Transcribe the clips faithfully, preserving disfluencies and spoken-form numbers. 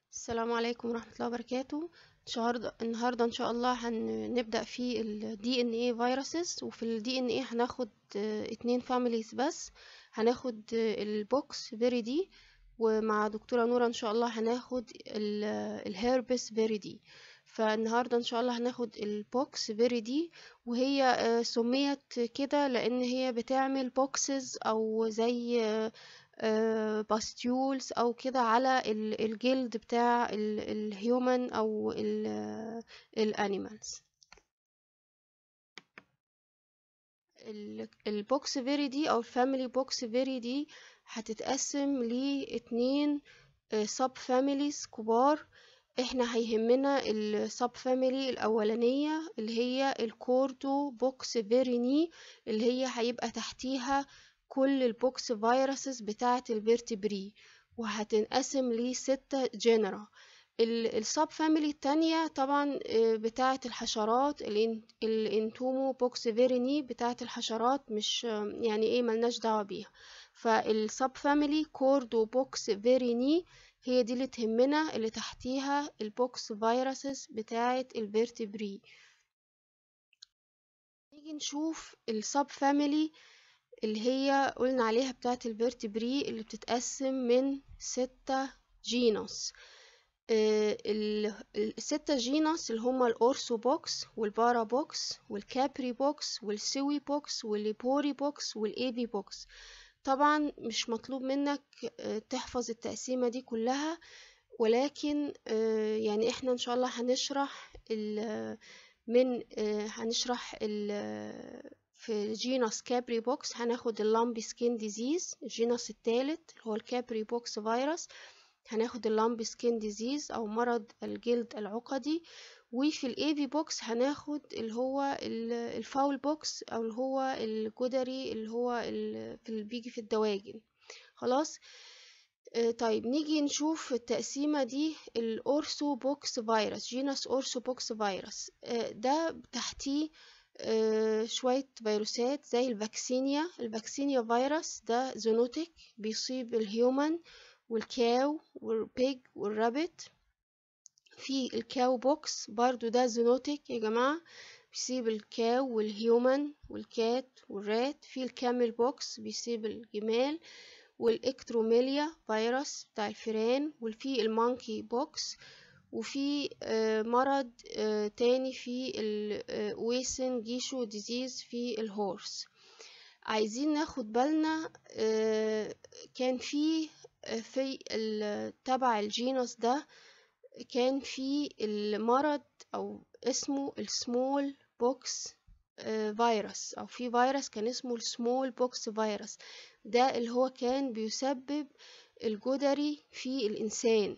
السلام عليكم ورحمة الله وبركاته. النهاردة النهاردة إن شاء الله هنبدأ في ال دي إن إيه viruses. وفي ال دي إن إيه هناخد آه، اتنين families بس. هناخد آه، البوكس فيريدي، ومع دكتورة نورة إن شاء الله هناخد الهيربس فيريدي. فالنهاردة إن شاء الله هناخد البوكس فيريدي، وهي آه، سميت كده لأن هي بتعمل بوكسز أو زي باستيولز او كده على ال- الجلد بتاع الهيومن او الانيمالز. البوكس فيري دي او الفاميلي بوكس فيري دي هتتقسم لاتنين سب فاميليز كبار. احنا هيهمنا السب فاميلي الاولانيه اللي هي الكوردو بوكس فيريني، اللي هي هيبقى تحتيها كل البوكس فيروسز بتاعه الفيرتبري، وهتنقسم لستة جنرا. السب فاميلي التانية طبعا آه، بتاعة الحشرات، الإن- الانتومو بوكس فيريني بتاعة الحشرات، مش آه، يعني ايه ملناش دعوة بيها. فالسب فاميلي كوردو بوكس فيريني هي دي اللي تهمنا، اللي تحتيها البوكس فيروسز بتاعة الفيرتبري. نيجي نشوف السب فاميلي اللي هي قلنا عليها بتاعة الفيرتبري، اللي بتتقسم من ستة جينوس. آه، ال- الستة جينوس اللي هما الأورسو بوكس والبارا بوكس والكابري بوكس والسوي بوكس والليبوري بوكس والإيبي بوكس. طبعا مش مطلوب منك آه، تحفظ التقسيمة دي كلها، ولكن آه، يعني احنا ان شاء الله هنشرح ال من آه، هنشرح ال في جينوس كابري بوكس هناخد اللامبي سكين ديزيز. الجينوس الثالث اللي هو الكابري بوكس فيروس هناخد اللامبي سكين ديزيز او مرض الجلد العقدي. وفي الايفي بوكس هناخد اللي هو ال- الفاول بوكس او اللي هو الجدري اللي هو ال- في اللي بيجي في الدواجن. خلاص. آه، طيب نيجي نشوف التقسيمة دي. الأورثو بوكس فيروس، جينوس أورثو بوكس فيروس، آه، ده تحتيه آه، شوية فيروسات زي الفاكسينيا. الفاكسينيا فيروس ده زونوتيك، بيصيب الهيومن والكاو والبيج والرابت. في الكاو بوكس برضو ده زونوتيك يا جماعة، بيصيب الكاو والهيومن والكات والرات. في الكامل بوكس بيصيب الجمال، والإكتروميليا فيروس بتاع الفئران، وفي المونكي بوكس. وفي آه، مرض آه، تاني في الويسن جيشو ديزيز في الهورس. عايزين ناخد بالنا آه، كان في آه، في ال- تبع الجينوس ده كان في المرض او اسمه السمول بوكس فيروس، او في فيروس كان اسمه السمول بوكس فيروس. ده اللي هو كان بيسبب الجدري في الانسان.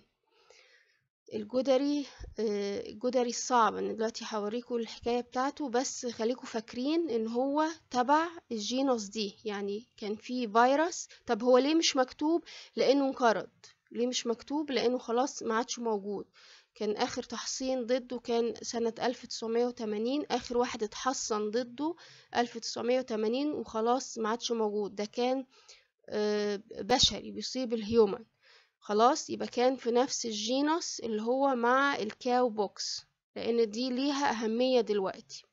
الجدري آه، الجدري الصعب. انا دلوقتي هوريكم الحكايه بتاعته، بس خليكم فاكرين ان هو تبع الجينوس دي. يعني كان في فيروس. طب هو ليه مش مكتوب؟ لانه انقرض. ليه مش مكتوب؟ لانه خلاص ما عادش موجود. كان اخر تحصين ضده كان سنة ألف وتسعمائة وثمانين، اخر واحد اتحصن ضده ألف وتسعمائة وثمانين وخلاص ما عادش موجود. ده كان آه، بشري بيصيب الهيومن. خلاص، يبقى كان في نفس الجينوس اللي هو مع الكاو بوكس، لان دي ليها اهمية دلوقتي.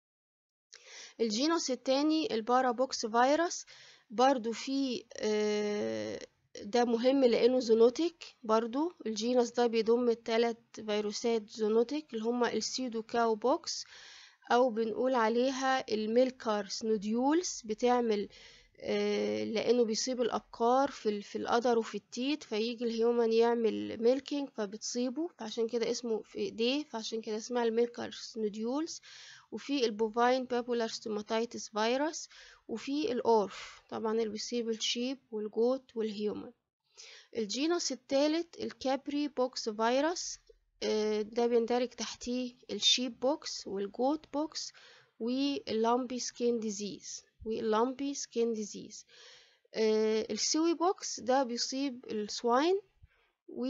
الجينوس التاني البارا بوكس فيروس، برضو في آه، ده مهم لانه زونوتيك. برضو الجينوس ده بيضم الثلاث فيروسات زونوتيك اللي هما السيدو كاو بوكس، او بنقول عليها الميلكار سنوديولز. بتعمل آه، لانه بيصيب الابقار في ال- في القدر وفي التيت، فيجي الهيومن يعمل ميلكينج فبتصيبه، فعشان كده اسمه في ايديه، فعشان كده اسمها الميلكار سنوديولز. وفي البوفاين بابولار ستوماتيتس فيروس. وفي الاورف طبعا اللي بيصيب الشيب والجوت والهيومن. الجينوس الثالث الكابري بوكس فيروس، آه، ده بيندرج تحتيه الشيب بوكس والجوت بوكس واللامبي سكين ديزيز واللامبي سكين ديزيز. السوي بوكس ده بيصيب السواين.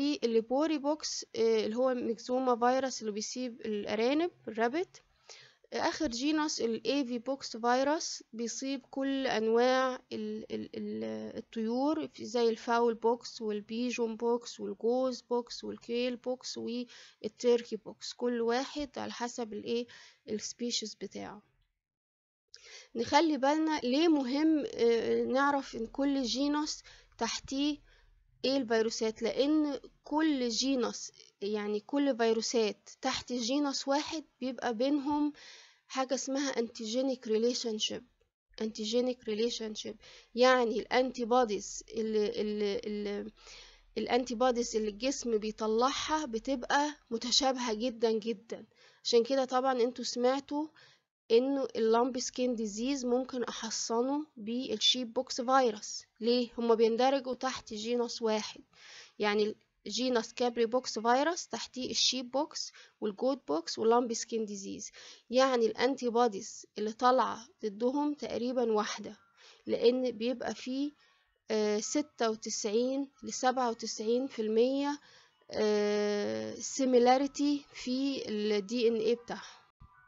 والليبوري بوكس آه، اللي هو ميكزوما فيروس اللي بيصيب الأرانب الرابت. آخر جينوس الافي بوكس فيروس بيصيب كل أنواع ال ال ال الطيور زي الفاول بوكس والبيجون بوكس والجوز بوكس والكيل بوكس والتركي بوكس، كل واحد على حسب الايه السبيشيز بتاعه. نخلي بالنا ليه مهم نعرف ان كل جينوس تحتيه ايه الفيروسات، لان كل جينوس يعني كل فيروسات تحت جينوس واحد بيبقى بينهم حاجة اسمها antigenic relationship. antigenic relationship يعني الانتي بوديز اللي اللي اللي الانتي بوديز اللي الجسم بيطلعها بتبقى متشابهة جدا جدا. عشان كده طبعا انتوا سمعتوا انه اللامب سكين ديزيز ممكن احصنه بالشيب بوكس فيروس. ليه؟ هما بيندرجوا تحت جينوس واحد، يعني جينوس كابري بوكس فيروس تحتيه الشيب بوكس والجوت بوكس واللامب سكين ديزيز، يعني الانتي بوديز اللي طالعه ضدهم تقريبا واحده، لان بيبقى فيه ستة وتسعين لسبعة وتسعين في المية سيميلاريتي في الدي ان ايه بتاعهم.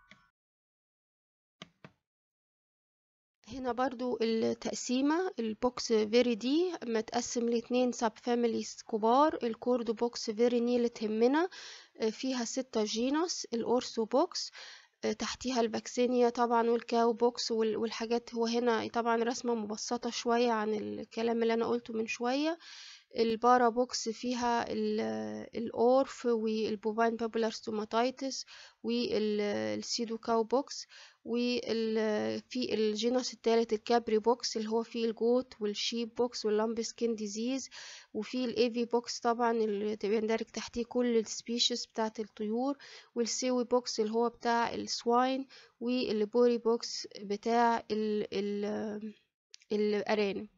هنا برضو التقسيمة البوكس فيري دي متقسم لاتنين سب فاميليز كبار، الكوردو بوكس فيري ني اللي تهمنا فيها ستة جينوس، الأورثو بوكس تحتيها الفاكسينيا طبعا والكاو بوكس والحاجات. هو هنا طبعا رسمة مبسطة شوية عن الكلام اللي أنا قلته من شوية. البارا بوكس فيها الأورف والبوفاين بابولار ستوماتايتس والسيدو كاو بوكس، وفي الجينوس الثالث الكابري بوكس اللي هو فيه الجوت والشيب بوكس واللامب سكين ديزيز، وفي الايفي بوكس طبعا اللي بيندرج تحتيه كل السبيشيز بتاعه الطيور، والسيوي بوكس اللي هو بتاع السواين، والبوري بوكس بتاع ال ال الارانب.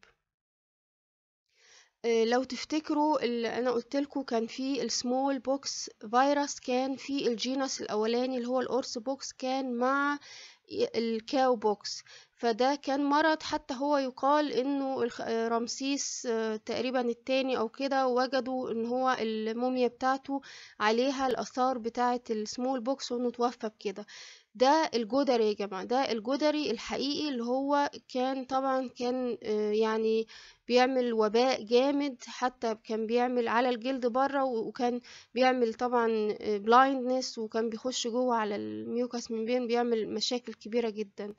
لو تفتكروا اللي انا قلت لكم كان في السمول بوكس فيروس كان في الجينوس الاولاني اللي هو الاورث بوكس كان مع الكاو بوكس، فده كان مرض حتى هو يقال انه رمسيس تقريبا التاني او كده وجدوا ان هو الموميا بتاعته عليها الاثار بتاعه السمول بوكس وانه توفى بكده. ده الجدري يا جماعة، ده الجدري الحقيقي اللي هو كان طبعا كان يعني بيعمل وباء جامد، حتى كان بيعمل على الجلد بره، وكان بيعمل طبعا بلايندنس، وكان بيخش جوه على الميوكاس ممبرين بيعمل مشاكل كبيرة جدا،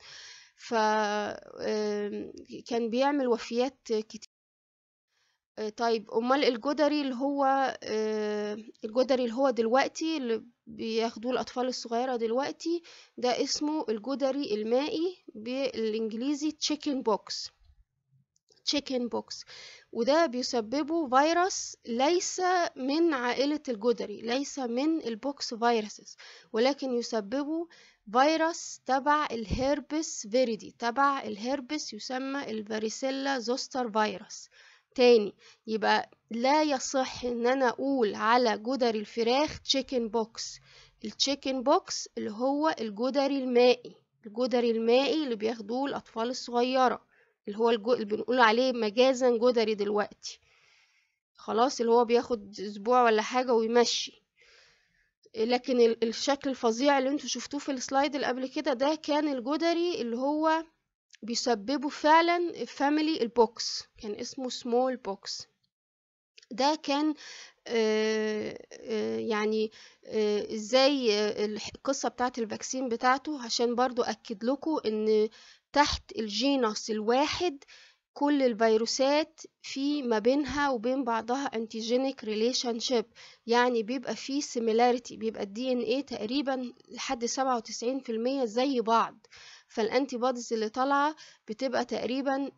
فكان بيعمل وفيات كتير. طيب امال الجدري اللي هو الجدري اللي هو دلوقتي اللي بياخدوه الاطفال الصغيره دلوقتي ده اسمه الجدري المائي بالانجليزي تشيكن بوكس. تشيكن بوكس وده بيسببه فيروس ليس من عائله الجدري، ليس من البوكس فيروسز، ولكن يسببه فيروس تبع الهيربس فيريدي، تبع الهيربس يسمى الفاريسيلا زوستر فيروس. تاني يبقى لا يصح ان انا اقول على جدري الفراخ تشيكن بوكس. التشيكن بوكس اللي هو الجدري المائي، الجدري المائي اللي بياخدوه الاطفال الصغيره، اللي هو الجو... اللي بنقول عليه مجازا جدري دلوقتي، خلاص اللي هو بياخد اسبوع ولا حاجه ويمشي. لكن الشكل الفظيع اللي انتوا شفتوه في السلايد اللي قبل كده ده كان الجدري اللي هو بيسببوا فعلا فاميلي البوكس، كان اسمه سمول بوكس. ده كان آه آه يعني آه ازاي القصة بتاعت الفاكسين بتاعته، عشان برضو اكد لكم ان تحت الجينوس الواحد كل الفيروسات في ما بينها وبين بعضها انتيجينيك ريليشن شيب، يعني بيبقى فيه سيميلاريتي، بيبقى الدي ان ايه تقريبا لحد سبعة وتسعين في المية زي بعض، فالانتي بوديز اللي طالعه بتبقى تقريبا.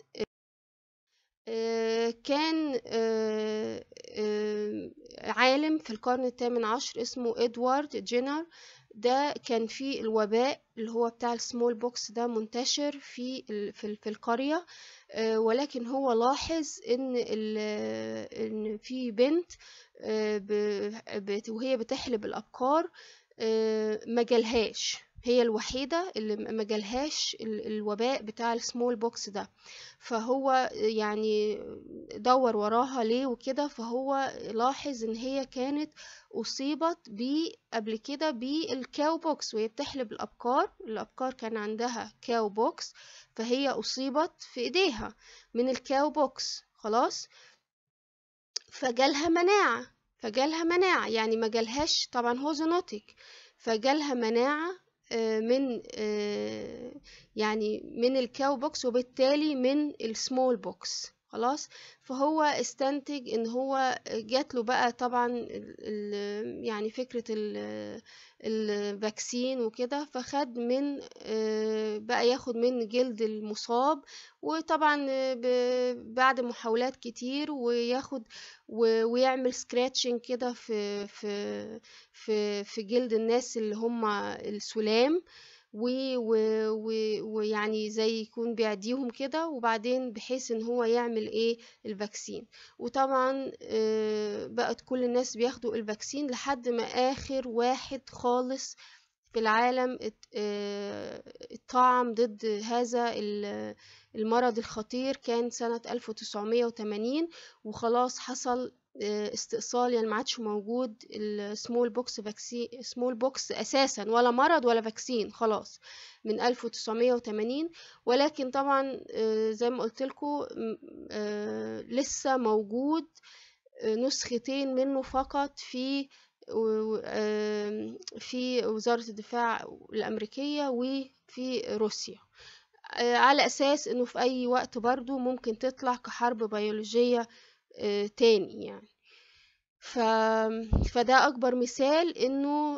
كان عالم في القرن الثامن عشر اسمه إدوارد جينر، ده كان في الوباء اللي هو بتاع السمول بوكس ده منتشر في في القرية، ولكن هو لاحظ ان ان في بنت وهي بتحلب الابقار ما جالهاش، هي الوحيدة اللي ما جالهاش الوباء بتاع السمول بوكس ده. فهو يعني دور وراها ليه وكده، فهو لاحظ ان هي كانت اصيبت ب قبل كده بالكاو بوكس وهي بتحلب الابقار. الابقار كان عندها كاو بوكس، فهي اصيبت في ايديها من الكاو بوكس خلاص، فجالها مناعة فجالها مناعة يعني ما جالهاش طبعا هو زونوتيك، فجالها مناعة من يعني من الكاو بوكس وبالتالي من السمول بوكس خلاص. فهو استنتج ان هو جات له بقى طبعا يعني فكرة الفاكسين وكده، فخد من بقى ياخد من جلد المصاب، وطبعا بعد محاولات كتير وياخد ويعمل سكراتشنج كده في في في في جلد الناس اللي هم السلام، ويعني زي يكون بيعديهم كده، وبعدين بحيث ان هو يعمل ايه الفاكسين. وطبعا بقت كل الناس بياخدوا الفاكسين لحد ما اخر واحد خالص في العالم اتطعم ضد هذا المرض الخطير كان سنة ألف وتسعمية وتمانين، وخلاص حصل استئصال، يعني ما عادش موجود السمول بوكس فاكسين سمول بوكس اساسا، ولا مرض ولا فاكسين خلاص من ألف وتسعمية وتمانين. ولكن طبعا زي ما قلت لكم لسه موجود نسختين منه فقط في في وزارة الدفاع الأمريكية وفي روسيا، على أساس أنه في أي وقت برضو ممكن تطلع كحرب بيولوجية تاني يعني. ف... فده أكبر مثال أنه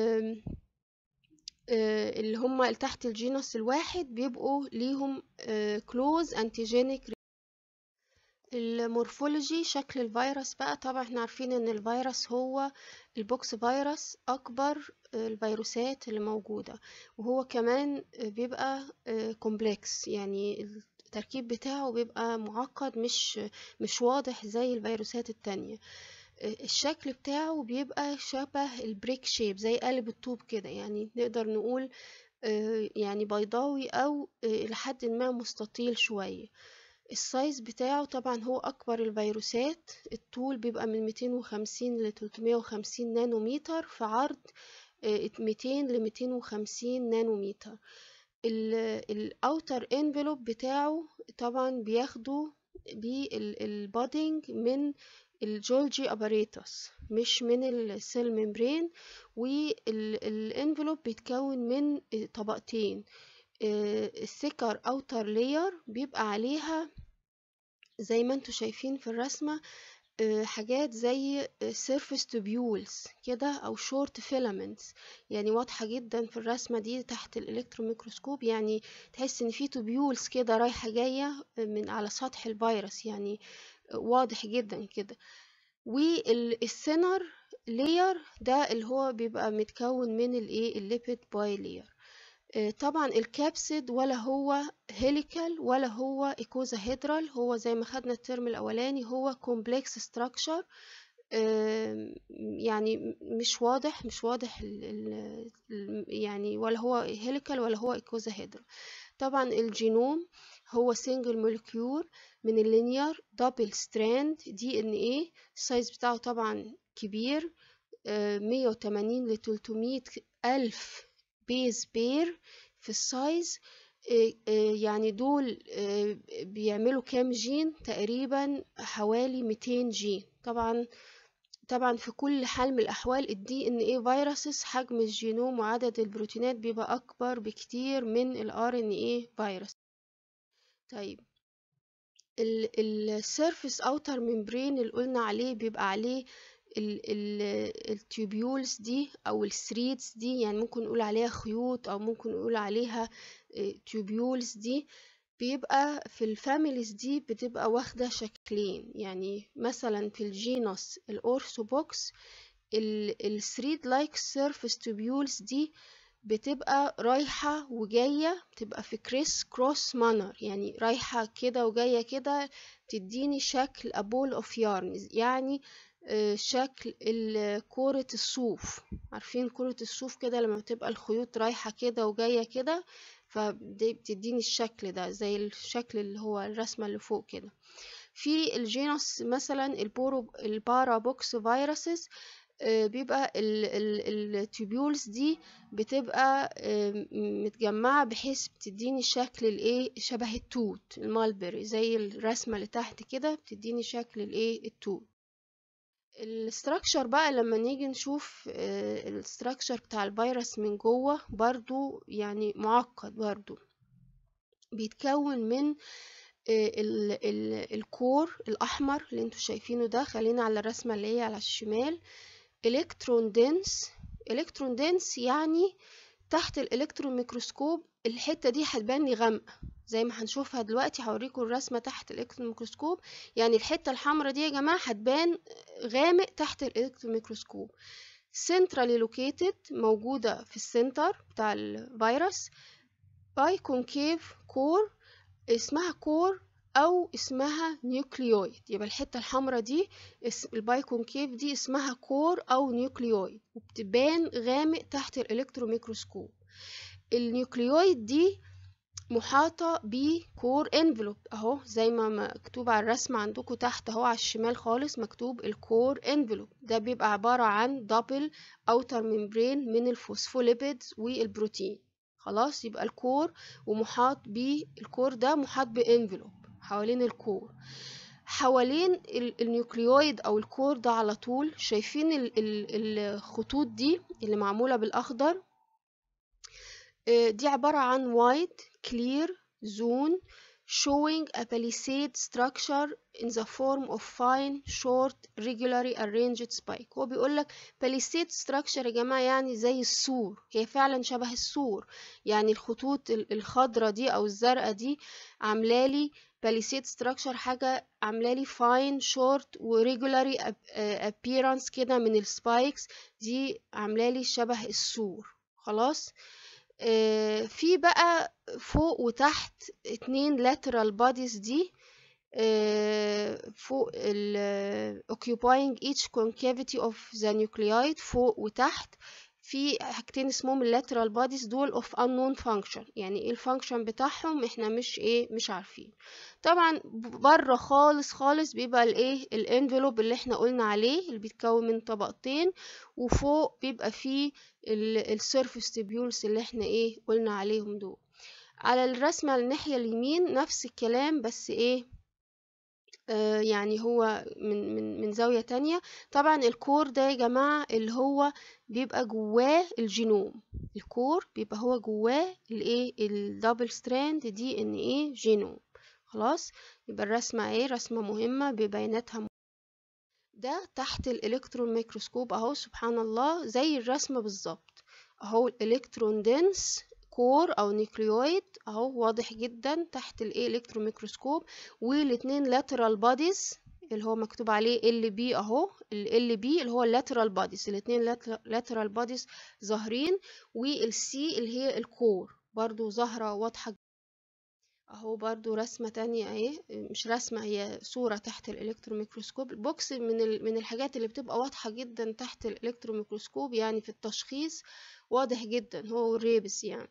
اللي هم تحت الجينوس الواحد بيبقوا ليهم كلوز انتيجينيك. المورفولوجي شكل الفيروس بقى، طبعا احنا عارفين ان الفيروس هو البوكس فيروس اكبر الفيروسات اللي موجودة، وهو كمان بيبقى كومبلكس، يعني التركيب بتاعه بيبقى معقد، مش مش واضح زي الفيروسات التانية. الشكل بتاعه بيبقى شبه البريك شيب، زي قالب الطوب كده، يعني نقدر نقول يعني بيضاوي او لحد ما مستطيل شوية. السايز بتاعه طبعا هو اكبر الفيروسات، الطول بيبقى من ميتين وخمسين ل تلتمية وخمسين نانومتر، في عرض ميتين ل ميتين وخمسين نانومتر. الاوتر انفلوب بتاعه طبعا بياخده بالبادنج من الجولجي اباريتوس مش من السيل ممبرين، والانفلوب بيتكون من طبقتين، الثيكر اوتر لاير بيبقى عليها زي ما انتوا شايفين في الرسمة حاجات زي surface tubules كده او short filaments، يعني واضحة جدا في الرسمة دي تحت الالكترون ميكروسكوب، يعني تحس ان في tubules كده رايحة جاية من على سطح الفيروس، يعني واضح جدا كده. والسينر لاير ده اللي هو بيبقى متكون من الايه الليبيد باي لاير. طبعا الكابسيد ولا هو هيليكال ولا هو ايكوزاهيدرال، هو زي ما خدنا الترم الاولاني هو كومبلكس ستراكشر، يعني مش واضح مش واضح ال ال يعني ولا هو هيليكال ولا هو ايكوزاهيدرال. طبعا الجينوم هو سنجل مولكيول من اللينير دبل ستراند دي ان ايه، السايز بتاعه طبعا كبير، مية وتمانين ل تلتمية الف بيز بير في السايز. يعني دول بيعملوا كام جين؟ تقريبا حوالي ميتين جين. طبعا طبعا في كل حال من الاحوال الدي ان ايه فيروسز حجم الجينوم وعدد البروتينات بيبقى اكبر بكتير من الار ان ايه فيروس. طيب السيرفيس اوتر ممبرين اللي قلنا عليه بيبقى عليه التيوبيولز دي او الثريدز دي، يعني ممكن نقول عليها خيوط او ممكن نقول عليها تيوبيولز دي، بيبقى في الفاميليز دي بتبقى واخدة شكلين، يعني مثلا في الجينوس الأورثوبوكس الثريد لايك سيرفيس تيوبيولز دي بتبقى رايحة وجاية، بتبقى في كريس كروس مانر، يعني رايحة كده وجاية كده تديني شكل a ball of yarn، يعني شكل كورة الصوف. عارفين كورة الصوف كده لما بتبقى الخيوط رايحة كده وجاية كده، فدي بتديني الشكل ده زي الشكل اللي هو الرسمة اللي فوق كده. في الجينوس مثلا البورو البارابوكس فيروسز، بيبقى التوبيولز دي بتبقى متجمعة بحيث بتديني شكل الايه شبه التوت المالبري، زي الرسمة اللي تحت كده بتديني شكل الايه التوت. الاستراكشر بقى لما نيجي نشوف الاستراكشر بتاع الفيروس من جوه برضو يعني معقد، برضو بيتكون من ال ال الكور الأحمر اللي انتوا شايفينه ده. خلينا على الرسمة اللي هي على الشمال. الكترون دنس، الكترون دنس يعني تحت الالكترون ميكروسكوب الحتة دي هتبان لي غامقة زي ما هنشوفها دلوقتي. هوريكم الرسمة تحت الالكترون ميكروسكوب، يعني الحتة الحمراء دي يا جماعة هتبان غامق تحت الالكترون ميكروسكوب. centrally located، موجودة في السنتر بتاع الفيروس. باي كونكيف كور، اسمها كور او اسمها نيوكليويد. يبقى الحته الحمراء دي الباي كونكيف دي اسمها كور او نيوكليويد، وبتبان غامق تحت الالكترون ميكروسكوب. النيوكليويد دي محاطه بكور انفلوب اهو، زي ما مكتوب على الرسمه عندكم تحت اهو على الشمال خالص مكتوب الكور انفلوب. ده بيبقى عباره عن دبل اوتر ممبرين من الفوسفوليبيدز والبروتين. خلاص، يبقى الكور ومحاط بالكور ده محاط بانفلوب حوالين الكور. حوالين النيوكليويد او الكور ده على طول شايفين ال ال الخطوط دي اللي معمولة بالاخضر، دي عبارة عن white clear zone showing a palisade structure in the form of fine short regularly arranged spike. هو بيقولك palisade structure يا جماعة يعني زي السور، هي فعلا شبه السور. يعني الخطوط الخضرة دي او الزرقاء دي عاملالي palisade structure، حاجة عاملالي fine short و regularly appearance كده من السبايكس دي، عاملالي شبه السور. خلاص. آه في بقى فوق وتحت اتنين lateral bodies دي، آه فوق ال occupying each concavity of the nuclei، فوق وتحت في حاجتين اسمهم lateral bodies دول of unknown function. يعني ايه الفانكشن بتاعهم احنا مش ايه مش عارفين. طبعا بره خالص خالص بيبقى الايه الانفلوب اللي احنا قلنا عليه اللي بيتكون من طبقتين، وفوق بيبقى فيه السيرفيس تيبيولز اللي احنا ايه قلنا عليهم دول. على الرسمة على الناحية اليمين نفس الكلام، بس ايه آه يعني هو من من من زاوية تانية. طبعا الكور ده يا جماعة اللي هو بيبقى جواه الجينوم. الكور بيبقى هو جواه الايه الدبل ستراند دي ان ايه جينوم. خلاص، يبقى الرسمة ايه رسمة مهمة ببياناتها مهمة. ده تحت الالكترون ميكروسكوب اهو، سبحان الله زي الرسمة بالظبط اهو. الالكترون دنس كور او نيوكليويد اهو واضح جدا تحت الايه الكترون ميكروسكوب. والاتنين لاترال بوديز اللي هو مكتوب عليه ال بي اهو، ال بي اللي هو اللاترال بوديز، الاتنين لاترال بوديز ظاهرين. والسي اللي هي الكور برضو ظاهرة واضحة اهو. برضو رسمة تانية اهي، مش رسمة هي صورة تحت الالكترون ميكروسكوب. البوكس من من الحاجات اللي بتبقى واضحة جدا تحت الالكترون ميكروسكوب، يعني في التشخيص واضح جدا هو الريبس يعني.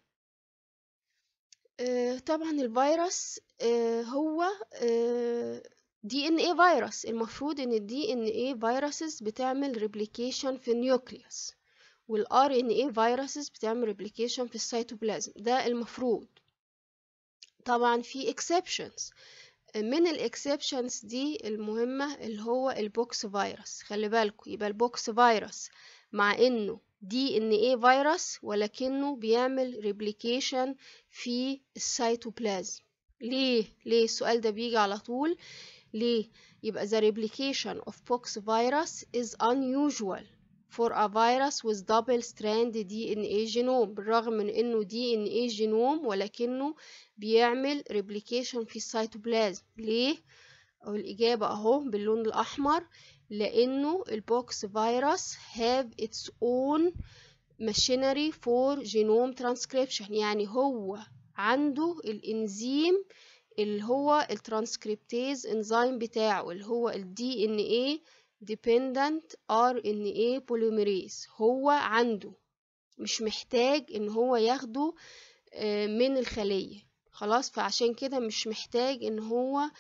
آه طبعا الفيروس آه هو آه دي ان ايه فيروس. المفروض ان الدي ان ايه فيروسز بتعمل ريبليكيشن في النيوكليوس، والار ان ايه فيروسز بتعمل ريبليكيشن في السيتوبلازم، ده المفروض. طبعا في exceptions. من الاكسبشنز دي المهمة اللي هو البوكس فيروس. خلي بالكم، يبقى البوكس فيروس مع انه دي ان ايه فيروس ولكنه بيعمل ريبليكيشن في السيتوبلازم. ليه ليه السؤال ده بيجي على طول ليه؟ يبقى the replication of pox virus is unusual for a virus with double strand دي ان ايه genome. بالرغم من انه دي ان ايه genome ولكنه بيعمل replication في السيتوبلازم. ليه؟ أو الإجابة أهو باللون الأحمر، لأنه البوكس فيروس have its own machinery for genome transcription. يعني هو عنده الإنزيم اللي هو الترانسكريبتيز انزيم بتاعه اللي هو الدي ان ايه dependent آر إن إيه polymerase. هو عنده، مش محتاج ان هو ياخده من الخلية خلاص، فعشان كده مش محتاج ان هو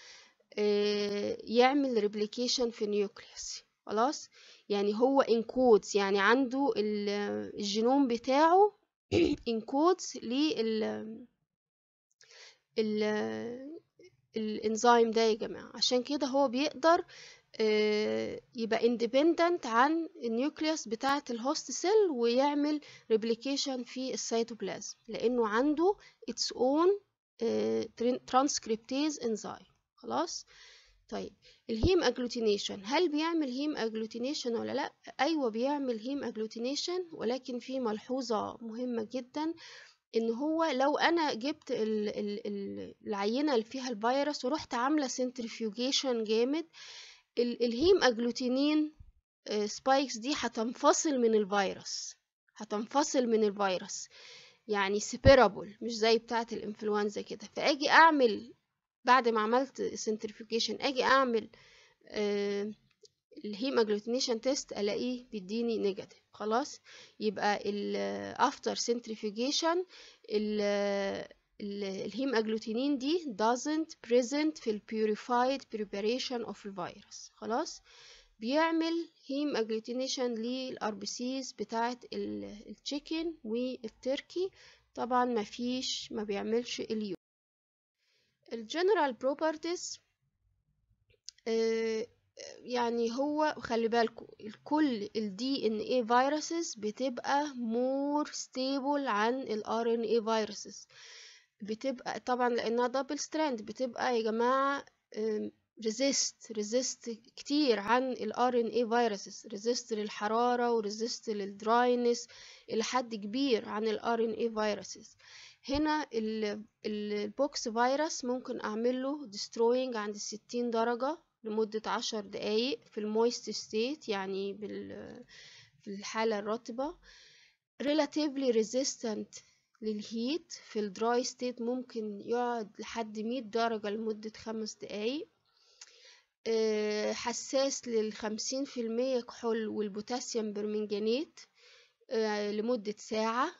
يعمل replication في النيوكليوس خلاص. يعني هو انكودز، يعني عنده الجينوم بتاعه انكودز لل الانزيم ده يا جماعة. عشان كده هو بيقدر يبقى independent عن النيوكليوس بتاعة الهوست سيل ويعمل replication في السيتوبلازم، لأنه عنده its own transcriptase enzyme خلاص. طيب الهيم اجلوتينيشن، هل بيعمل هيم اجلوتينيشن ولا لا؟ ايوه بيعمل هيم اجلوتينيشن، ولكن في ملحوظة مهمة جدا، ان هو لو انا جبت ال ال ال العينة اللي فيها الفيروس ورحت عاملة سنترفيوجيشن جامد، الهيم اجلوتينين سبايكس دي هتنفصل من الفيروس، هتنفصل من الفيروس يعني سيبيرابل، مش زي بتاعة الانفلونزا كده. فاجي اعمل بعد ما عملت سنترفيوجيشن اجي اعمل آه الهيم اجلوتينيشن تيست الاقيه بيديني نيجاتيف خلاص. يبقى الافتر سنترفيوجيشن الهيم اجلوتينين دي doesn't present في ال purified preparation of الفيروس خلاص. بيعمل هيم اجلوتينيشن للار بي سيز بتاعت التشيكن والتركي، طبعا ما فيش ما بيعملش اليو. الجنرال بروبرتيز يعني هو خلي بالكم كل ال دي إن إيه viruses بتبقى more stable عن ال آر إن إيه viruses، بتبقى طبعا لأنها double strand، بتبقى يا جماعة resist resist كتير عن ال آر إن إيه viruses، resist للحرارة و resist للدراينس إلى حد كبير عن ال آر إن إيه viruses. هنا البوكس فيروس ممكن أعمله destroying عند ستين درجة لمدة عشر دقايق في المويست ستيت، يعني بال في الحالة الرطبة. relatively resistant للهيت في الدراي ستيت ممكن يقعد لحد مية درجة لمدة خمس دقايق. أه حساس للخمسين في المية كحول والبوتاسيوم برمنجانات أه لمدة ساعة.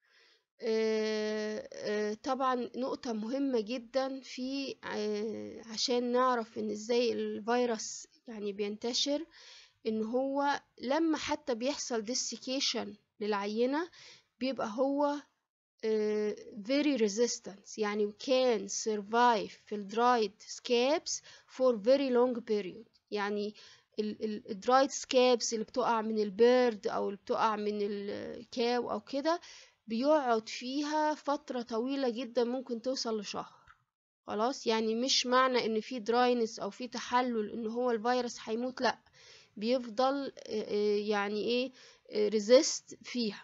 أه أه طبعا نقطة مهمة جدا في أه عشان نعرف ان ازاي الفيروس يعني بينتشر، ان هو لما حتى بيحصل ديسيكيشن للعينة بيبقى هو Uh, very resistant، يعني can survive في ال dried scabs for very long period. يعني ال ال dried scabs اللي بتقع من البيرد او اللي بتقع من الكاو او كده بيقعد فيها فترة طويلة جدا، ممكن توصل لشهر خلاص. يعني مش معنى ان في دراينس او في تحلل ان هو الفيروس هيموت، لا، بيفضل يعني ايه resist فيها.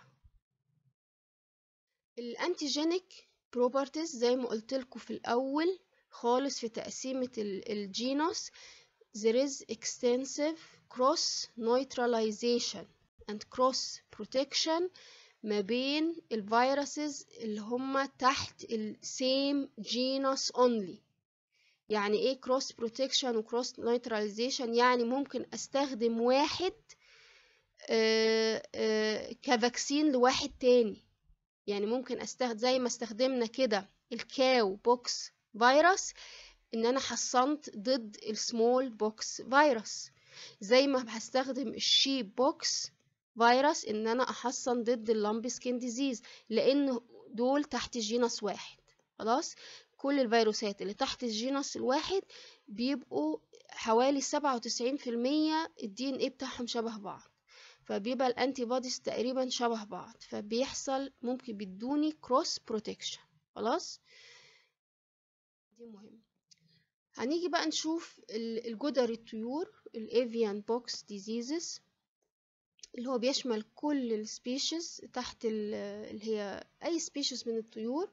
الانتيجينيك بروبرتيز زي ما قلت لكم في الاول خالص في تقسيمه الجينوس، there is extensive cross neutralization and cross protection ما بين الفيروسز اللي هم تحت ال same genus only. يعني ايه cross protection و cross neutralization؟ يعني ممكن استخدم واحد آآ آآ كفاكسين لواحد تاني، يعني ممكن استخدم زي ما استخدمنا كده الكاو بوكس فيروس ان انا حصنت ضد السمول بوكس فيروس، زي ما هستخدم الشيب بوكس فيروس ان انا احصن ضد اللامبي سكين ديزيز، لان دول تحت جينس واحد خلاص. كل الفيروسات اللي تحت الجينس الواحد بيبقوا حوالي سبعة وتسعين في المية الدي ان ايه بتاعهم شبه بعض، فبيبقى الانتي بوديز تقريبا شبه بعض، فبيحصل ممكن بيدوني كروس بروتكشن خلاص. دي مهم. هنيجي بقى نشوف الجدري الطيور الافيان بوكس ديزيزز اللي هو بيشمل كل السبيشيز تحت اللي هي اي سبيشيز من الطيور.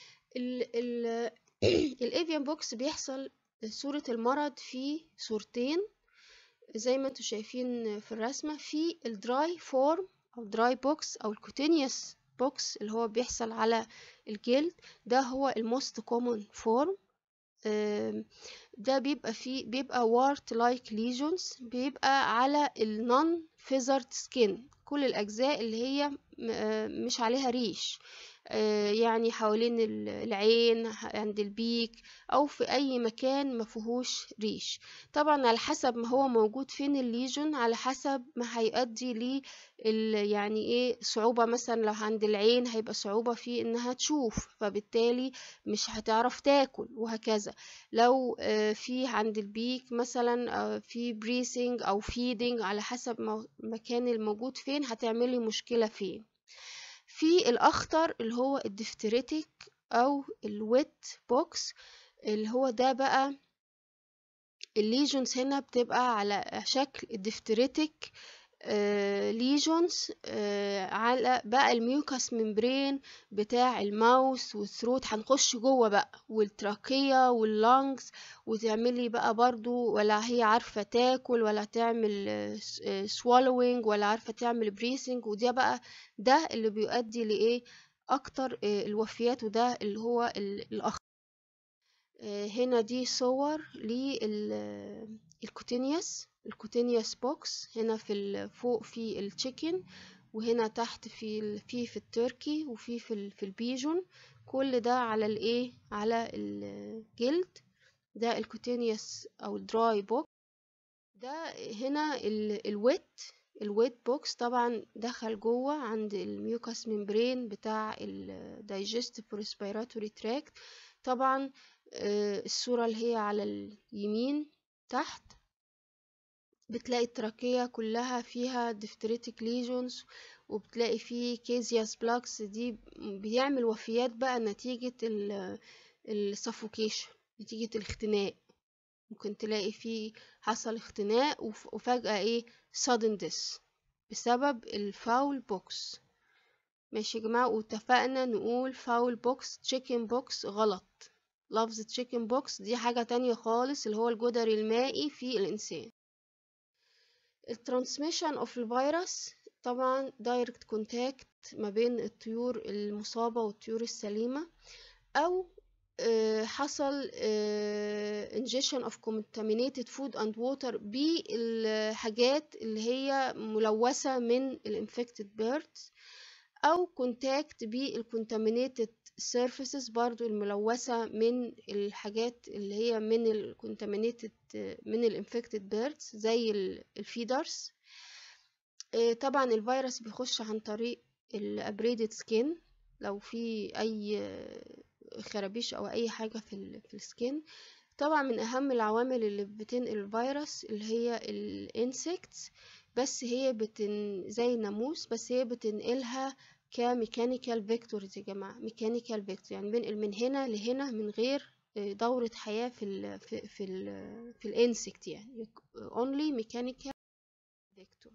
الافيان بوكس بيحصل صورة المرض في صورتين زي ما انتوا شايفين في الرسمة، في الدراي فورم او دراي بوكس او الكوتينيوس بوكس اللي هو بيحصل على الجلد، ده هو الموست كومون فورم ده بيبقى فيه بيبقى وارت لايك ليجونز، بيبقى على النون فيزرد سكين، كل الأجزاء اللي هي مش عليها ريش، يعني حوالين العين، عند البيك، او في اي مكان ما فيهوش ريش. طبعا على حسب ما هو موجود فين الليجون، على حسب ما هيؤدي لي يعني ايه صعوبة. مثلا لو عند العين هيبقى صعوبة في انها تشوف، فبالتالي مش هتعرف تاكل، وهكذا. لو في عند البيك مثلا في بريسنج او فيدنج، على حسب ما المكان الموجود فين هتعملي مشكلة فين. في الأخطر اللي هو الدفتريتك أو الويت بوكس، اللي هو ده بقى الليجونز هنا بتبقى على شكل الدفتريتك ليجونز على بقى الميوكاس ممبرين بتاع الماوس والثروت، هنخش جوه بقى، والتراكية واللانجز، وتعملي بقى برضو ولا هي عارفة تاكل ولا تعمل swallowing ولا عارفة تعمل بريسنج. وده بقى ده اللي بيؤدي لإيه أكتر الوفيات، وده اللي هو الأخطر. هنا دي صور للكوتينيوس الكوتينيوس بوكس، هنا في فوق في التشيكن، وهنا تحت في في في التركي، وفي في في البيجون. كل ده على الايه على الجلد. ده الكوتينيوس او الدراي بوكس. ده هنا الويت الويت بوكس طبعا دخل جوه عند الميوكاس ممبرين بتاع الدايجستيف ريسبيراتوري تراكت. طبعا الصورة اللي هي على اليمين تحت بتلاقي التراكية كلها فيها ديفتريتك ليجونز، وبتلاقي فيه كيزياس بلاكس، دي بيعمل وفيات بقى نتيجة السفوكيشن، نتيجة الاختناق. ممكن تلاقي فيه حصل اختناق وفجأة ايه sudden death بسبب الفاول بوكس. ماشي يا جماعة، واتفقنا نقول فاول بوكس تشيكن بوكس غلط. لفظ تشيكن بوكس دي حاجة تانية خالص، اللي هو الجدري المائي في الإنسان. الترانسميشن اوف الفيروس طبعا دايركت كونتاكت ما بين الطيور المصابة والطيور السليمة، أو حصل ingestion of contaminated food and water بالحاجات اللي هي ملوثة من الانفكتد بيردز، أو كونتاكت بالcontaminated surfaces برضو الملوثة من الحاجات اللي هي من الcontaminated من الانفكتد بيردز زي الفيدرز. طبعا الفيروس بيخش عن طريق الابريدد سكين، لو في اي خرابيش او اي حاجه في في السكين. طبعا من اهم العوامل اللي بتنقل الفيروس اللي هي الانسكتس، بس هي بتن زي الناموس، بس هي بتنقلها كميكانيكال فيكتورز يا جماعه. ميكانيكال فيكتور يعني بنقل من هنا لهنا من غير دوره حياه في ال في في ال في الانسكت، يعني only mechanical vector.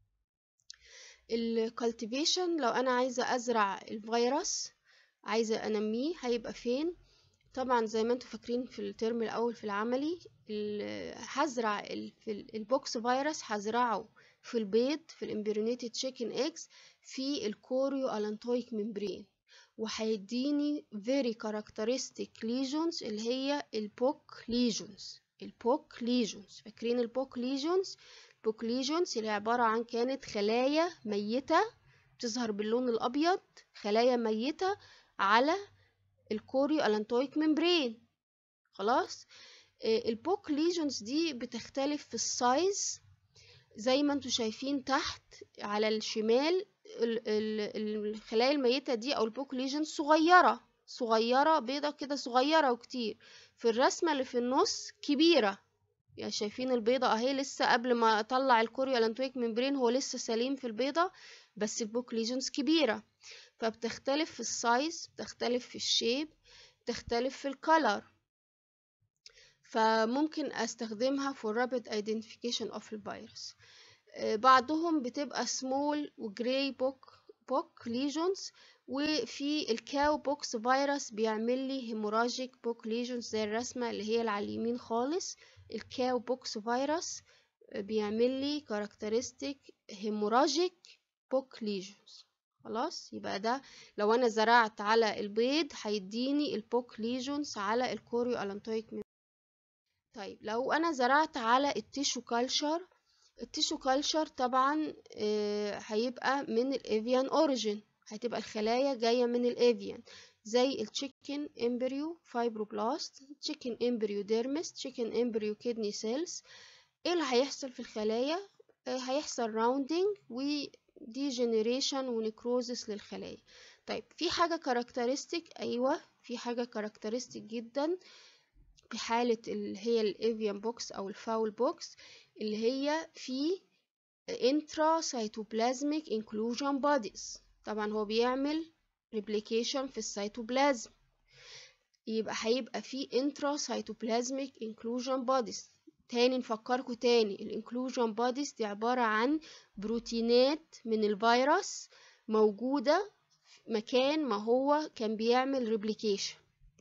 الكالتيفيشن، لو انا عايزه ازرع الفيروس، عايزه انميه، هيبقى فين؟ طبعا زي ما انتم فاكرين في الترم الاول في العملي، هزرع البوكس فيروس هزرعه في البيض، في الامبريونيتد تشيكن اكس، في الكوريو الانتويك ممبرين، وهيديني very characteristic lesions اللي هي البوك ليجونز. البوك ليجونز فاكرين البوك ليجونز؟ البوك ليجونز اللي عبارة عن كانت خلايا ميتة بتظهر باللون الابيض، خلايا ميتة على الكوريو الانتويك ممبرين. خلاص. البوك ليجونز دي بتختلف في السايز زي ما انتوا شايفين تحت على الشمال. الخلايا الميتة دي او البوك ليجونز صغيرة صغيرة بيضة كده، صغيرة وكتير. في الرسمة اللي في النص كبيرة، يعني شايفين البيضة اهي لسه قبل ما اطلع الكوريو الانتويك ممبرين هو لسه سليم في البيضة، بس البوك ليجونز كبيرة. فبتختلف في السايز، بتختلف في الشيب، بتختلف في الكالر. فممكن استخدمها for rapid identification of الفيروس. بعضهم بتبقى small وجراي بوك بوك ليجونز، وفي الكاو بوكس فيروس بيعمل لي هيموراجيك بوك ليجونز زي الرسمة اللي هي على اليمين خالص. الكاو بوكس فيروس بيعمل لي كاركترستيك هيموراجيك بوك ليجونز. خلاص، يبقى ده لو انا زرعت على البيض هيديني البوك ليجونز على الكوريو الانتويك. طيب لو انا زرعت على التيشو كالشر، التيشو كالشر طبعا آه، هيبقى من الافيان اوريجين، هتبقى الخلايا جايه من الافيان، زي التشيكن امبريو فايبروبلاست، تشيكن امبريو ديرمس، تشيكن امبريو كيدني سيلز. ايه اللي هيحصل في الخلايا؟ آه، هيحصل راوندنج وديجنريشن ونكروزس للخلايا. طيب في حاجه كاركترستيك، ايوه في حاجه كاركترستيك جدا في حالة اللي هي الافيان بوكس او الفاول بوكس، اللي هي في intracytoplasmic inclusion bodies. طبعا هو بيعمل replication في السيتوبلازم، يبقى هيبقى في intracytoplasmic inclusion bodies. تاني نفكركم تاني، الانكلوجن بوديز دي عبارة عن بروتينات من الفيروس موجودة مكان ما هو كان بيعمل ريبليكيشن،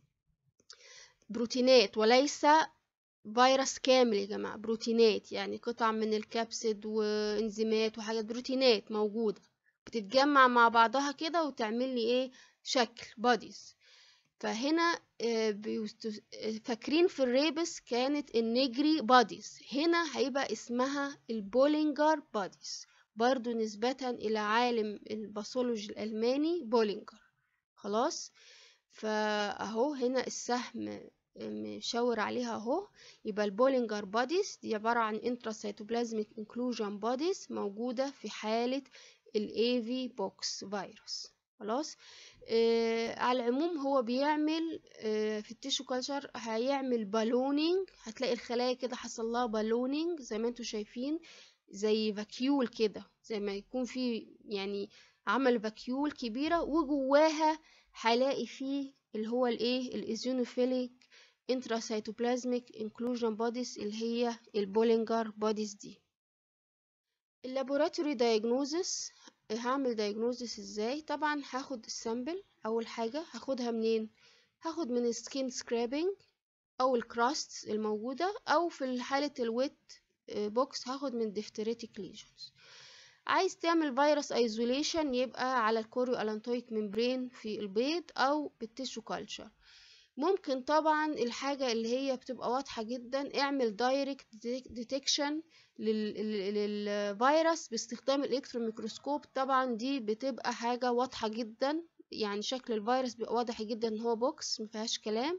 بروتينات وليس فيروس كامل يا جماعة، بروتينات يعني قطع من الكبسيد وانزيمات وحاجات، بروتينات موجودة بتتجمع مع بعضها كده وتعمل لي ايه؟ شكل بوديز. فهنا فاكرين في الريبس كانت النجري بوديز، هنا هيبقى اسمها البولينجر بوديز، برضو نسبة الى عالم الباثولوجي الالماني بولينجر. خلاص، فاهو هنا السهم مشاور عليها اهو، يبقى البولينجر بوديز دي عبارة عن intracytoplasmic inclusion bodies موجودة في حالة الاي في بوكس فيروس. خلاص، آه على العموم هو بيعمل آه في التيشو كلتشر هيعمل بالونينج، هتلاقي الخلايا كده حصل لها بالونينج زي ما انتوا شايفين، زي فاكيول كده، زي ما يكون في يعني عمل فاكيول كبيرة وجواها هلاقي فيه اللي هو الايه الايزونوفيليك intracytoplasmic inclusion bodies اللي هي البولينجر بوديز دي. اللابوراتوري دايجنوزس، هعمل دايجنوزس ازاي؟ طبعا هاخد السامبل، اول حاجه هاخدها منين؟ هاخد من السكين سكرابينج او الكراست الموجوده، او في حاله الويت بوكس هاخد من ديفتريتيك ليجنز. عايز تعمل فيروس ايزوليشن يبقى على الكوريو الانتويك ممبرين في البيض او بالتيشو كلتشر. ممكن طبعا الحاجة اللي هي بتبقى واضحة جدا، اعمل دايركت ديتكشن للفيروس باستخدام الالكترون ميكروسكوب، طبعا دي بتبقى حاجة واضحة جدا، يعني شكل الفيروس بيبقى واضح جدا ان هو بوكس مفيهاش كلام.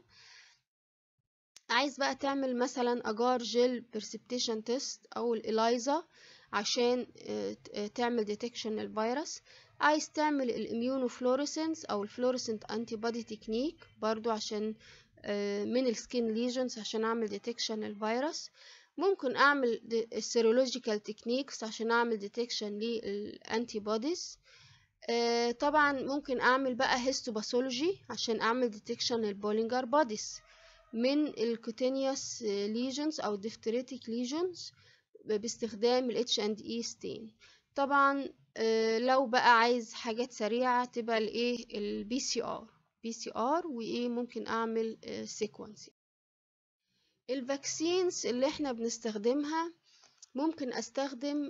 عايز بقى تعمل مثلا اجار جيل برسبتيشن تيست او الإلايزا عشان تعمل ديتكشن للفيروس. عايز تعمل الاميونوفلوريسنس او الفلوريسنت انتي بودي تكنيك برضو عشان من السكين ليجنز عشان اعمل ديتكشن للفيروس. ممكن اعمل السيرولوجيكال تكنيكس عشان اعمل ديتكشن للانتي بوديز. طبعا ممكن اعمل بقى هيستوباثولوجي عشان اعمل ديتكشن للبولينجر بوديز من الكوتينيوس ليجنز او ديفتريتيك ليجنز باستخدام ال إتش أند إي stain. طبعا لو بقى عايز حاجات سريعة تبقى الايه البي سي ار بي سي ار وايه ممكن اعمل سيكونسي. الفاكسينز اللي احنا بنستخدمها، ممكن استخدم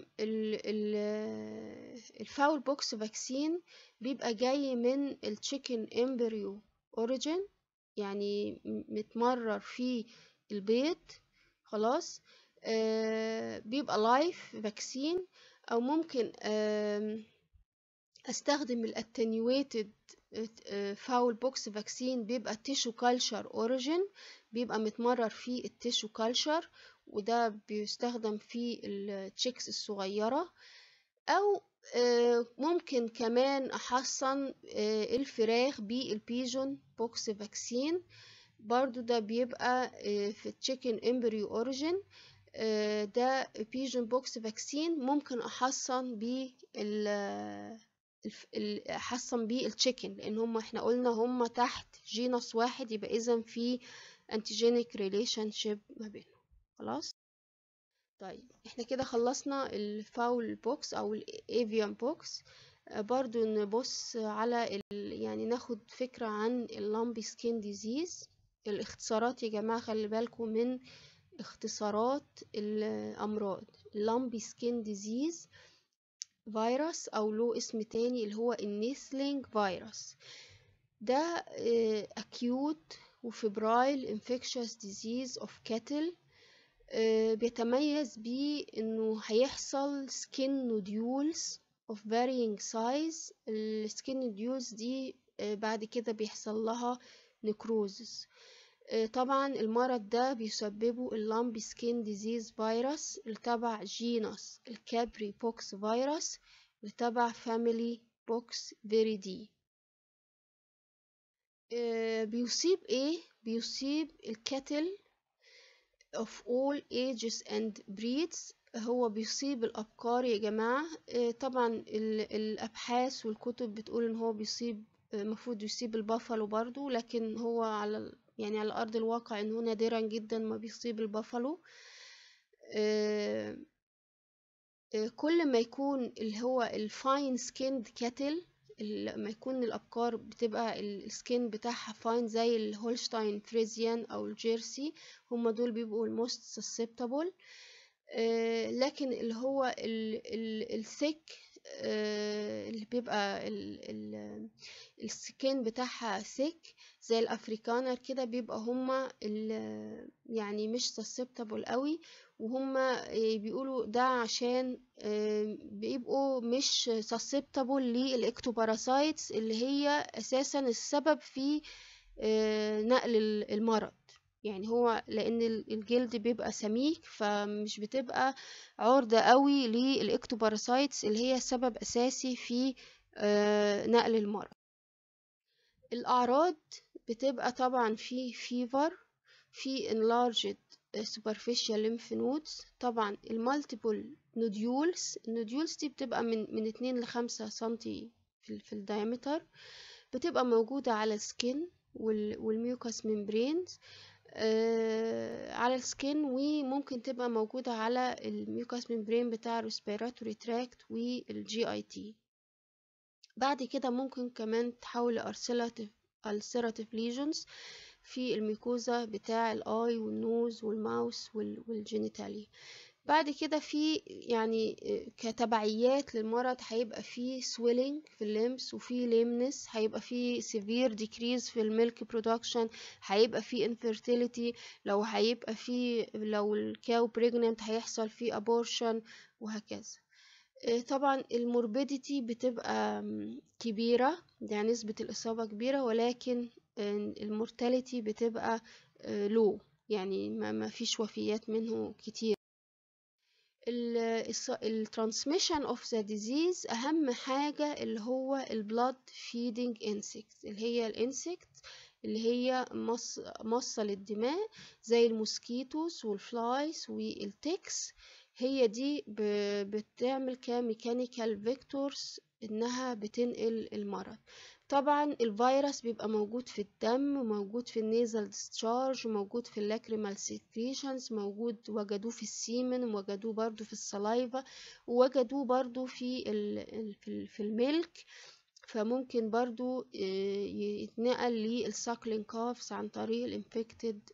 الفاول بوكس فاكسين، بيبقى جاي من التشيكن امبريو اوريجين، يعني متمرر في البيض. خلاص، آه بيبقى لايف فاكسين، او ممكن آه استخدم الاتنيويتد فاول بوكس فاكسين، بيبقى تيشو كالشر اوريجين، بيبقى متمرر في التيشو كالشر، وده بيستخدم في التشيكس الصغيرة. او ممكن كمان احصن الفراخ بالبيجون بوكس فاكسين، برضو ده بيبقى في التشيكن امبريو اوريجين، ده بيجون بوكس فاكسين. ممكن احصن بال احصن بيه التشيكن، لان هم احنا قلنا هم تحت جينوس واحد، يبقى اذا في انتيجينيك ريليشن شيب ما بينهم. خلاص، طيب احنا كده خلصنا الفاول بوكس او الافيان بوكس. برضو نبص على ال... يعني ناخد فكرة عن اللامبي سكين ديزيز. الاختصارات يا جماعة خلي بالكم من اختصارات الامراض. اللامبي سكين ديزيز فيروس أو له اسم تاني اللي هو النيسلينج فيروس. ده acute وفبرايل infectious disease of cattle. بيتميز بيه انه هيحصل skin nodules of varying size. ال skin nodules دي بعد كده بيحصل لها necrosis. طبعا المرض ده بيسببه اللامبي سكين ديزيز فيروس اللي تبع جينوس الكابري بوكس فيروس اللي تبع فاميلي بوكس فيريدي. بيصيب ايه؟ بيصيب الكاتل of all ages and breeds. هو بيصيب الأبقار يا جماعة. طبعا الأبحاث والكتب بتقول ان هو بيصيب المفروض يصيب البافالو برضو، لكن هو على يعني على أرض الواقع إنه نادرا جدا ما بيصيب البافالو. آه آه كل ما يكون اللي هو الفاين سكيند كاتل، لما يكون الأبقار بتبقى السكين بتاعها فاين زي الهولشتاين فريزيان أو الجيرسي، هما دول بيبقوا الموست سسبتابل. آه لكن اللي هو الثيك آه اللي بيبقى السكين بتاعها ثيك زي الافريكانر كده، بيبقى هما يعني مش سسبتابل قوي، وهما بيقولوا ده عشان بيبقوا مش سسبتابل للاكتوباراسايتس اللي هي اساسا السبب في نقل المرض. يعني هو لان الجلد بيبقى سميك فمش بتبقى عرضة قوي للاكتوباراسايتس اللي هي سبب اساسي في نقل المرض. الأعراض بتبقى طبعا في فيفر، في enlarged superficial lymph nodes، طبعا المالتيبل نوديولز. النوديولز دي بتبقى من من اتنين لخمسة سنتي في, في الدايمتر، بتبقى موجودة على السكين والميوكاس ممبرينز آه على السكين، وممكن تبقى موجودة على الميوكاس ممبرين بتاع الريسبيراتوري تراكت والجي اي تي. بعد كده ممكن كمان تحول ulcerative lesions في الميكوزا بتاع الاي والنوز والماوس والجينيتالي. بعد كده في يعني كتبعيات للمرض هيبقى في swelling في الليمس، وفي lameness، هيبقى في severe decrease في الميلك برودكشن، هيبقى في infertility، لو هيبقى في لو الكاو pregnant هيحصل في abortion وهكذا. طبعا الموربيديتي بتبقى كبيرة، يعني نسبة الإصابة كبيرة، ولكن المورتاليتي بتبقى لو، يعني ما فيش وفيات منه كتير. الترانسميشن اوف ذا ديزيز أهم حاجة اللي هو البلاد فيدنج انسكت، اللي هي الانسكت اللي هي مص مصة للدماء زي الموسكيتوس والفلايز والتكس. هي دي بتعمل كميكانيكال فيكتورز انها بتنقل المرض. طبعا الفيروس بيبقى موجود في الدم، وموجود في النيزل ديسشارج، وموجود في اللاكريمال سيكريشنز، موجود وجدوه في السيمن، ووجدوه برضو في السلايفا، ووجدوه برضو في في الميلك. فممكن برضو يتنقل للساكلين كافز عن طريق الانفكتد.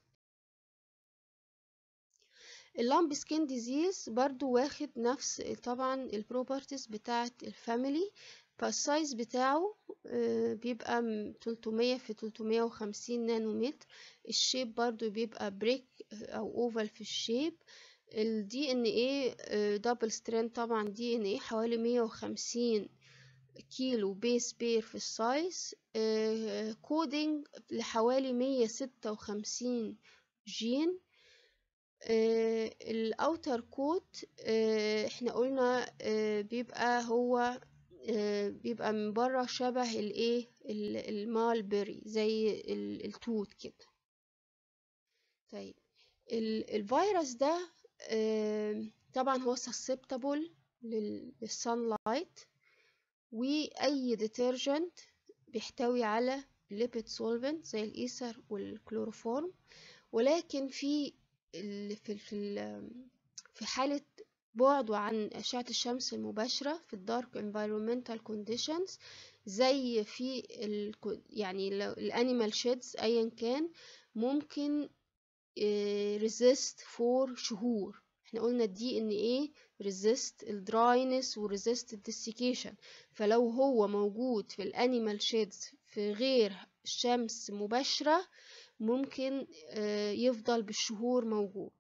اللامب سكين ديزيز برضو واخد نفس طبعا البروبرتيز بتاعت الفاميلي، فالسايز بتاعه بيبقى تلتمية في تلتمية وخمسين نانومتر. الشيب برضو بيبقى بريك او اوفال في الشيب. الدي ان ايه دبل ستراند، طبعا دي ان ايه حوالي مية وخمسين كيلو بيس بير في السايز. كودينج لحوالي مية ستة وخمسين جين. آه الاوتر كوت آه احنا قلنا آه بيبقى هو آه بيبقى من بره شبه الايه المالبري زي التوت كده. طيب الفيروس ده آه طبعا هو susceptible للسان لايت، واي ديترجنت بيحتوي على ليبيد سولفنت زي الايثر والكلوروفورم. ولكن في في في في حالة بعده عن أشعة الشمس المباشرة في الدارك environmental conditions زي في ال يعني الانيمال شيدز ايا كان، ممكن resist for شهور. احنا قلنا الدي ان ايه resist الدراينس وريزيست الديسيكيشن، فلو هو موجود في الانيمال شيدز في غير شمس مباشرة ممكن يفضل بالشهور موجود.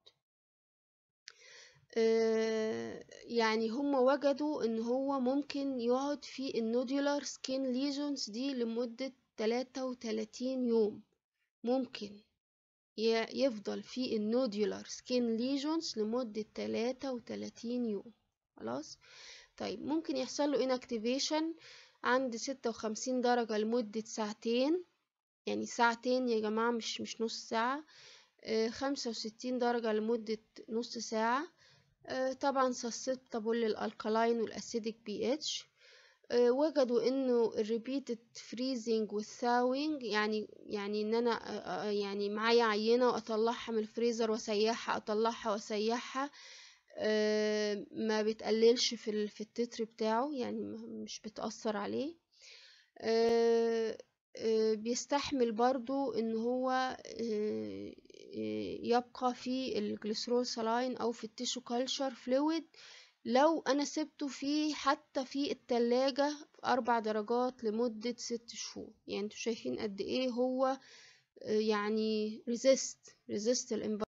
يعني هم وجدوا ان هو ممكن يقعد في النودولار سكين ليجونز دي لمدة تلاتة وتلاتين يوم، ممكن يفضل في النودولار سكين ليجونز لمدة تلاتة وتلاتين يوم. خلاص. طيب ممكن يحصل له inactivation عند ستة وخمسين درجة لمدة ساعتين، يعني ساعتين يا جماعة مش مش نص ساعة. خمسة وستين درجة لمدة نص ساعة. طبعا susceptible للالكالاين والاسيديك بي اتش. وجدوا انه الريبيتد فريزنج والثاوينج، يعني يعني ان انا يعني معايا عينه واطلعها من الفريزر واسيحها، اطلعها واسيحها، ما بتقللش في في التتر بتاعه، يعني مش بتأثر عليه. بيستحمل برضو ان هو يبقى في الجليسرول سلاين او في التيشو كالشر فلويد لو انا سبته فيه حتى في التلاجة في اربع درجات لمدة ست شهور. يعني انتوا شايفين قد ايه هو يعني resist resist الانفيرومنت.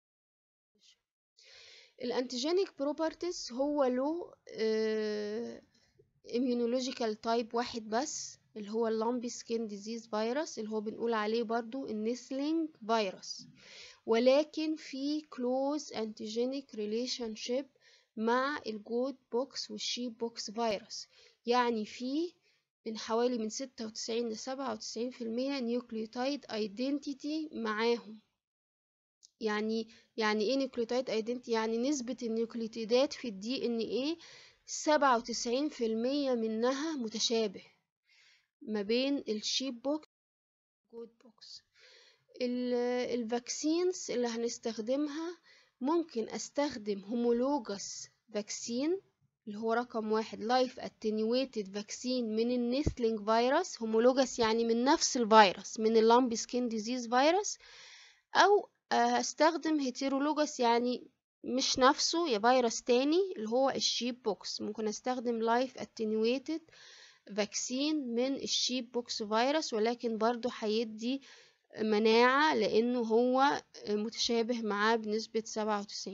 الانتيجينيك بروبرتيز هو له immunological type واحد بس اللي هو اللامبي سكين ديزيز فيروس، اللي هو بنقول عليه برضو النسلينج فيروس، ولكن في close antigenic relationship مع الجود بوكس والشيب بوكس فيروس. يعني في من حوالي من ستة وتسعين لسبعة وتسعين في المية نيوكليوتايد ايدنتيتي معاهم. يعني يعني ايه نيوكليوتايد ايدنتيتي؟ يعني نسبة النيوكليوتيدات في الدي ان ايه سبعة وتسعين في المية منها متشابه ما بين الشيب بوكس والجود بوكس. الفاكسينز اللي هنستخدمها ممكن استخدم هومولوجس فاكسين اللي هو رقم واحد لايف اتنيويتد فاكسين من النسلينج فيروس. هومولوجس يعني من نفس الفيروس، من اللامبي سكين ديزيز فيروس، او هستخدم هيتيرولوجس يعني مش نفسه، يا فيروس تاني اللي هو الشيب بوكس. ممكن استخدم لايف اتنيويتد فاكسين من الشيب بوكس فيروس، ولكن برضو هيدي مناعة لأنه هو متشابه معاه بنسبة سبعة وتسعين.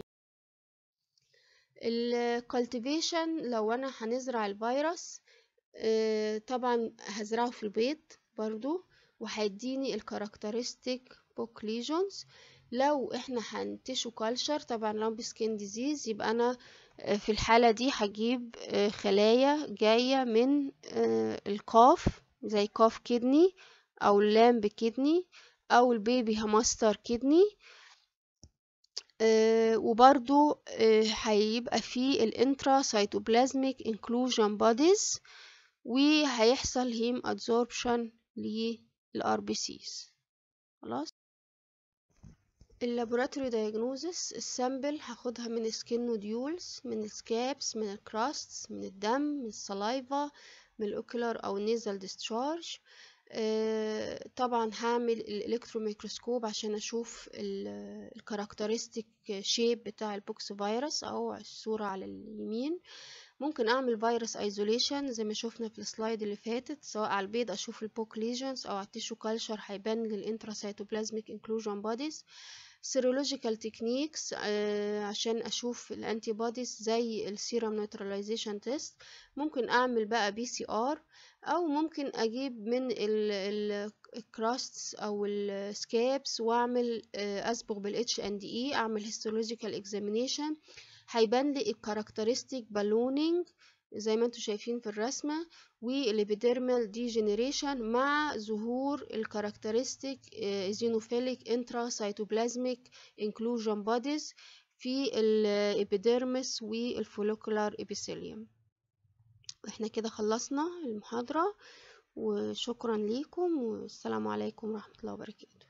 الكالتيفيشن لو أنا هنزرع الفيروس طبعا هزرعه في البيت برضو وهيديني الكاركترستيك بوك ليجونز. لو احنا هنتشو كالشر طبعا لامبي سكين ديزيز يبقى أنا في الحالة دي هجيب خلايا جاية من القاف زي قاف كدني أو اللامب كدني او البيبي هامستر كدني. آه وبرضو هيبقى آه فيه الانترا سيتوبلازميك انكلوجن بوديز، وهيحصل هيم ادزوربشن للار بي سيز. خلاص. اللابوراتوري دايجنوزس السامبل هاخدها من سكين نوديولز، من السكابس، من الكراستس، من الدم، من السلايفا، من الاوكولار او النيزل ديسشارج. آه طبعا هعمل الالكتروميكروسكوب عشان اشوف الكاركترستيك شيب بتاع البوكس فيروس او الصورة على اليمين. ممكن اعمل فيروس ايزوليشن زي ما شفنا في السلايد اللي فاتت، سواء على البيض اشوف البوك ليجنز او على التيشو كالشر هيبان للانتراسيتوبلازميك انكلوجن بوديز. سيرولوجيكال تكنيكس آه عشان اشوف الانتي بوديز زي السيرم نيوتراليزيشن تيست. ممكن اعمل بقى بي سي ار، او ممكن اجيب من الكراستس او السكابس واعمل آه اصبغ بالاتش اند اي، اعمل هيستولوجيكال اكزامينيشن هيبان لي الكاركترستيك بالونينج زي ما انتم شايفين في الرسمه، والابيديرمال ديجنريشن مع ظهور الكاركترستيك ايزينوفيليك انترا سيتوبلازميك انكلوجن بوديز في الابيديرمس والفوليكولار ابيثيليوم. احنا كده خلصنا المحاضره، وشكرا ليكم والسلام عليكم ورحمه الله وبركاته.